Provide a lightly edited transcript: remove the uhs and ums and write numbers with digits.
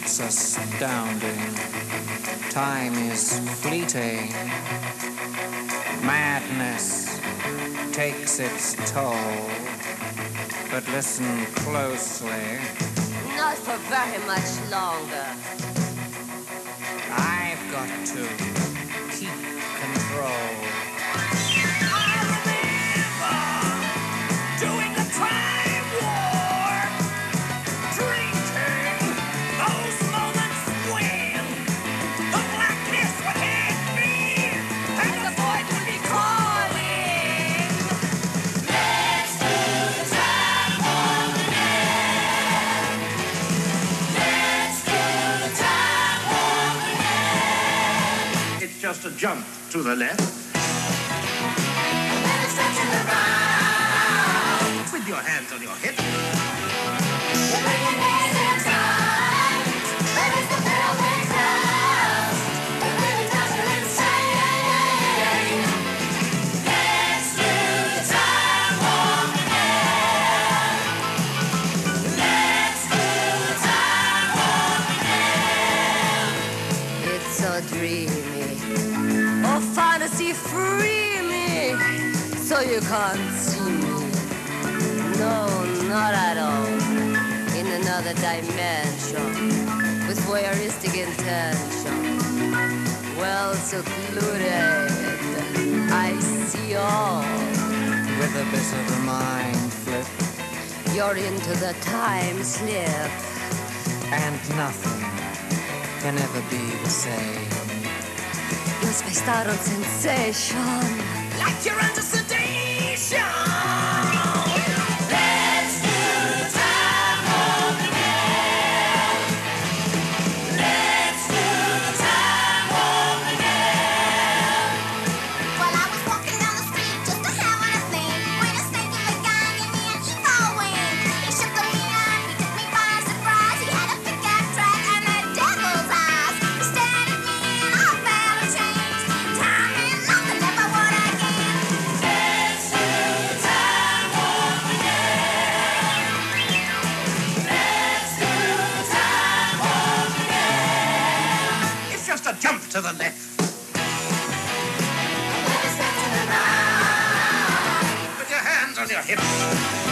It's astounding. Time is fleeting. Madness takes its toll. But listen closely. Not for very much longer. I've got to keep control. Doing the time warp, drinking those moments when the blackness would hit me and the void would be calling. Let's do the time warp again. Let's do the time warp again. It's just a jump to the left. Then it's touching the right. With your hands on your hips. It's so dreamy. Oh, fantasy, free me. So you can't see me. No, not at all. In another dimension, with voyeuristic intention. Well secluded, I see all. With a bit of a mind flip. You're into the time slip. And nothing can ever be the same. You're spaced out on sensation. Like you're under sedation. Jump to the left. Put your hands on your hips.